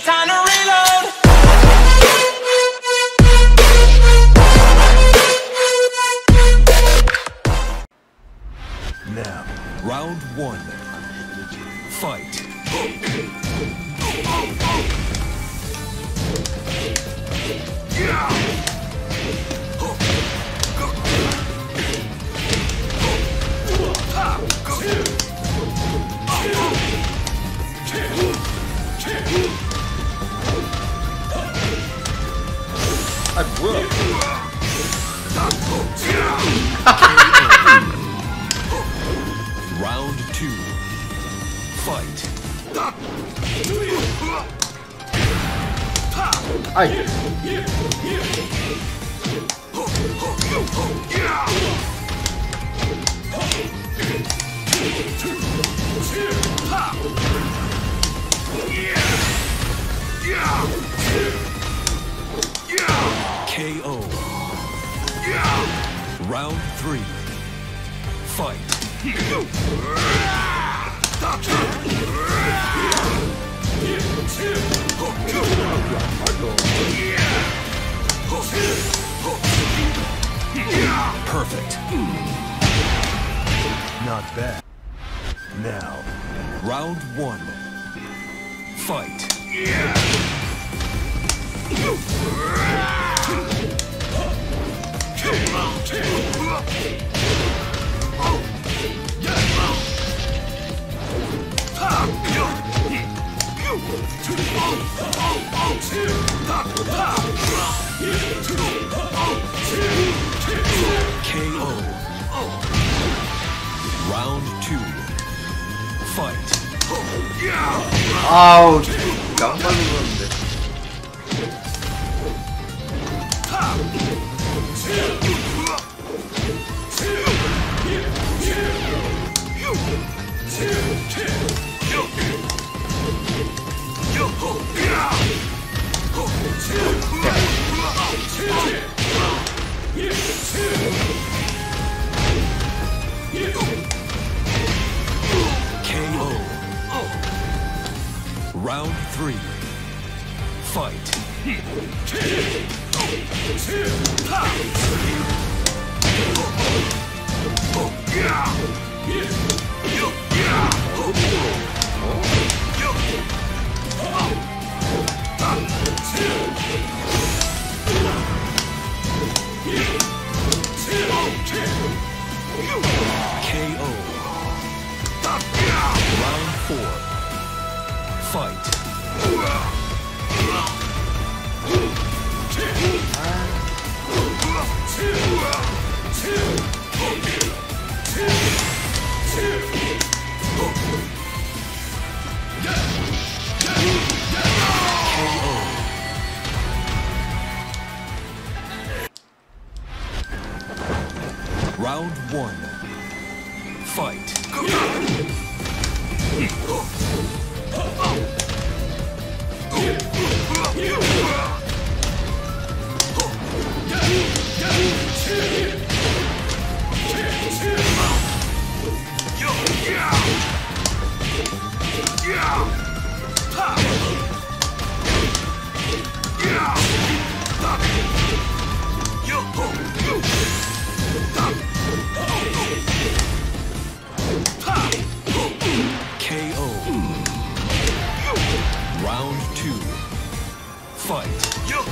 time to reload. Now, round one. Fight. 아 뭐야? Round two. Fight. 아이. KO. Round three. Fight. Perfect. Not bad. Now, round one. Fight. KO. Round two. Fight. 아우 양발로 그러는데. KO. Round three. Fight. KO. Round four. Fight. Round one. Fight. KO. Round two. Fight.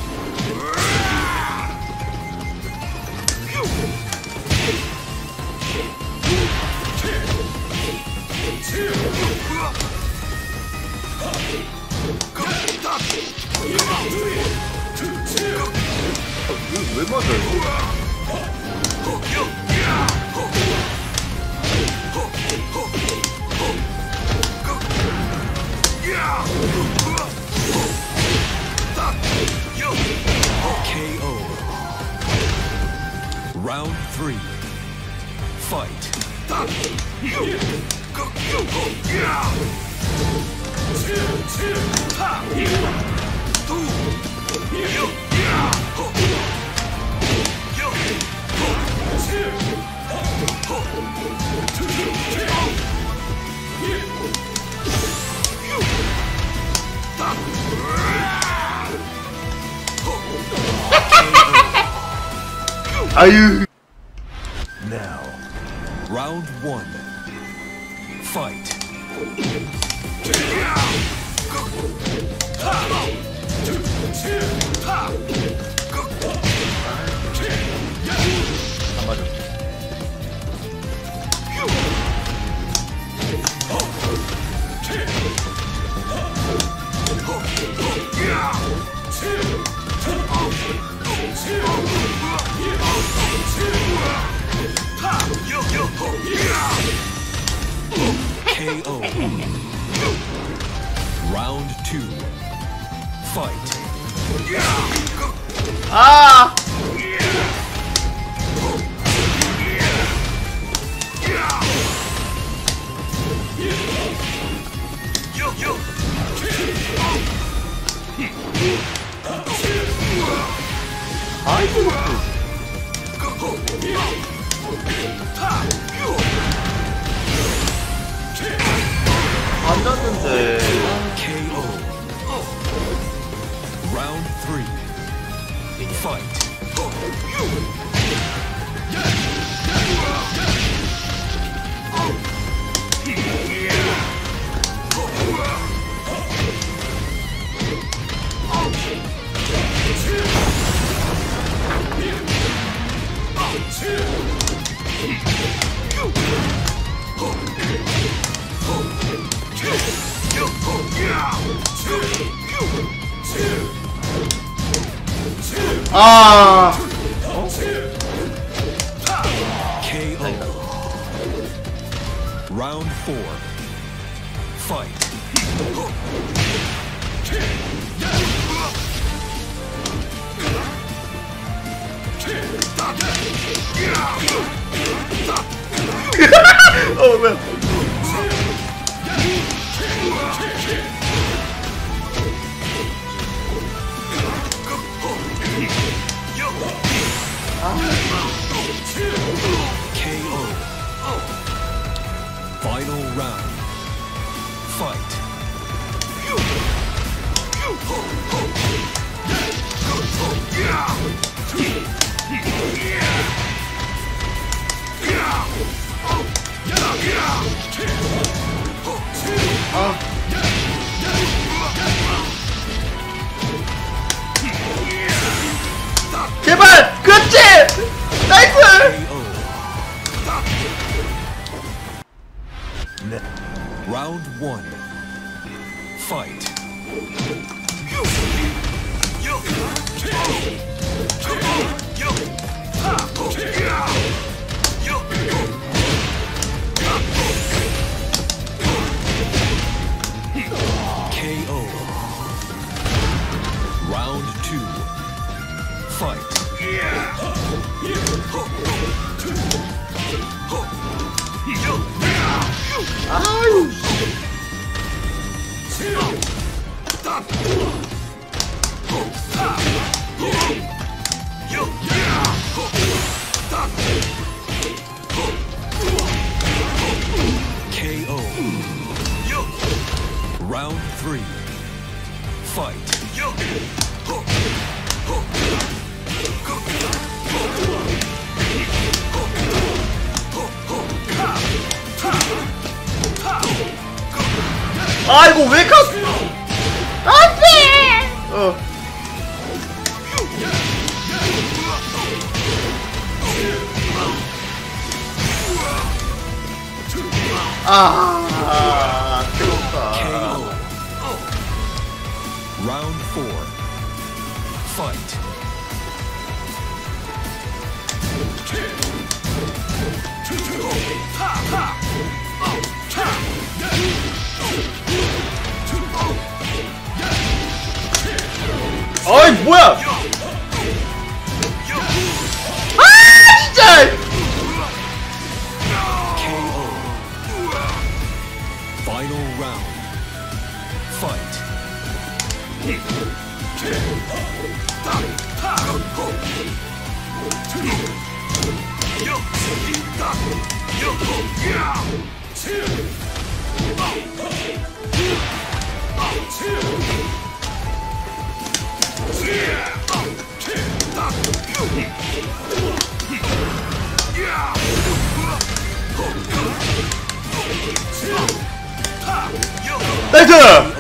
왜 맞아 이거? KO. Round three. Fight. Stop! 아유. Now, round one. Fight. 안 맞아. KO. Round two. Fight. 아! 아이고. 안 닿는데. KO. Round three. Fight. 아. KO. Round four. Fight. 어, 뭐야? KO. Final round. Fight. 제발! 그렇지! 나이스! KO. Round one. Fight. KO. Round two. Fight. 아유. KO. Round three. Fight. 아이고 왜 가? 안돼. 아, 뜨겁다. KO. Round four. Fight. 어이 뭐야? 아 진짜! KO. Final round. Fight. 나이스!